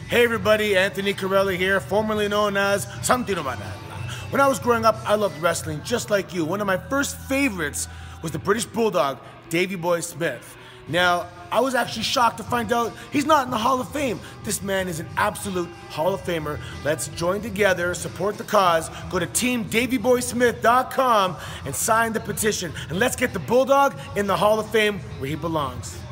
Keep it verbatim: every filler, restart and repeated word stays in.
Hey everybody, Anthony Marella here, formerly known as Santino Marella. When I was growing up, I loved wrestling just like you. One of my first favorites was the British Bulldog, Davey Boy Smith. Now, I was actually shocked to find out he's not in the Hall of Fame. This man is an absolute Hall of Famer. Let's join together, support the cause, go to team davey boy smith dot com and sign the petition. And let's get the Bulldog in the Hall of Fame where he belongs.